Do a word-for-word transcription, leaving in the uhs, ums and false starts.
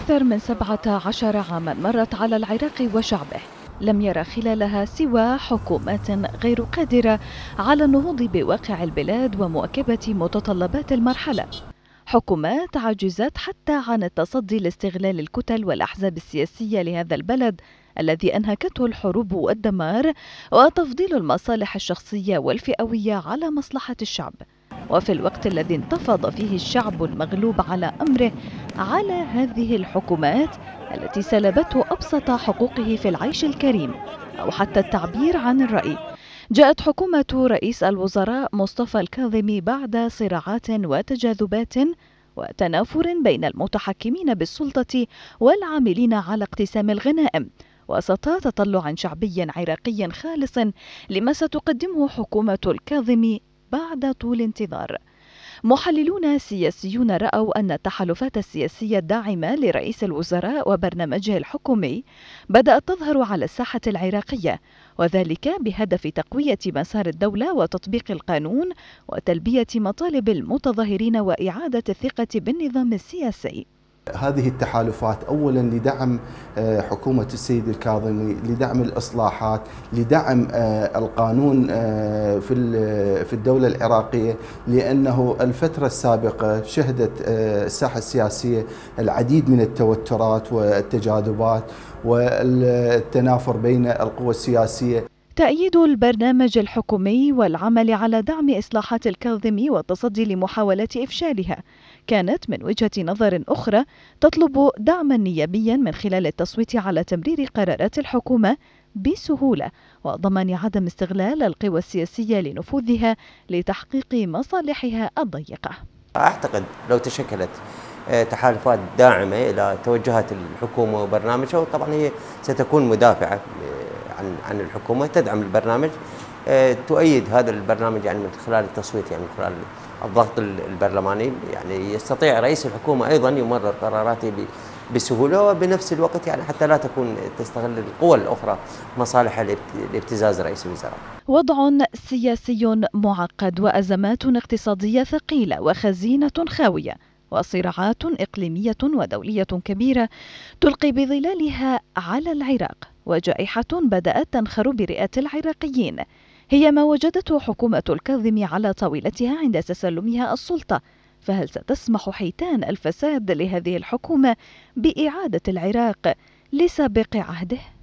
أكثر من سبعة عشر عاما مرت على العراق وشعبه، لم يرى خلالها سوى حكومات غير قادرة على النهوض بواقع البلاد ومواكبة متطلبات المرحلة، حكومات عجزت حتى عن التصدي لاستغلال الكتل والأحزاب السياسية لهذا البلد الذي أنهكته الحروب والدمار وتفضيل المصالح الشخصية والفئوية على مصلحة الشعب. وفي الوقت الذي انتفض فيه الشعب المغلوب على أمره على هذه الحكومات التي سلبته أبسط حقوقه في العيش الكريم أو حتى التعبير عن الرأي، جاءت حكومة رئيس الوزراء مصطفى الكاظمي بعد صراعات وتجاذبات وتنافر بين المتحكمين بالسلطة والعاملين على اقتسام الغنائم، وسط تطلع شعبي عراقي خالص لما ستقدمه حكومة الكاظمي بعد طول انتظار. محللون سياسيون رأوا أن التحالفات السياسية الداعمة لرئيس الوزراء وبرنامجه الحكومي بدأت تظهر على الساحة العراقية، وذلك بهدف تقوية مسار الدولة وتطبيق القانون وتلبية مطالب المتظاهرين وإعادة الثقة بالنظام السياسي. هذه التحالفات أولا لدعم حكومة السيد الكاظمي، لدعم الإصلاحات، لدعم القانون في الدولة العراقية، لأنه الفترة السابقة شهدت الساحة السياسية العديد من التوترات والتجاذبات والتنافر بين القوى السياسية. تأييد البرنامج الحكومي والعمل على دعم إصلاحات الكاظمي والتصدي لمحاولات إفشالها كانت من وجهة نظر أخرى تطلب دعما نيابيا من خلال التصويت على تمرير قرارات الحكومة بسهولة وضمان عدم استغلال القوى السياسية لنفوذها لتحقيق مصالحها الضيقة. أعتقد لو تشكلت تحالفات داعمة إلى توجهات الحكومة وبرنامجها، وطبعا هي ستكون مدافعة عن عن الحكومة، تدعم البرنامج، تؤيد هذا البرنامج يعني من خلال التصويت، يعني من خلال الضغط البرلماني، يعني يستطيع رئيس الحكومة أيضا يمرر قراراته بسهولة، وبنفس الوقت يعني حتى لا تكون تستغل القوى الأخرى مصالح لابتزاز رئيس الوزراء. وضع سياسي معقد وأزمات اقتصادية ثقيلة وخزينة خاوية وصراعات إقليمية ودولية كبيرة تلقي بظلالها على العراق، وجائحة بدأت تنخر برئة العراقيين هي ما وجدته حكومة الكاظمي على طاولتها عند تسلمها السلطة. فهل ستسمح حيتان الفساد لهذه الحكومة بإعادة العراق لسابق عهده؟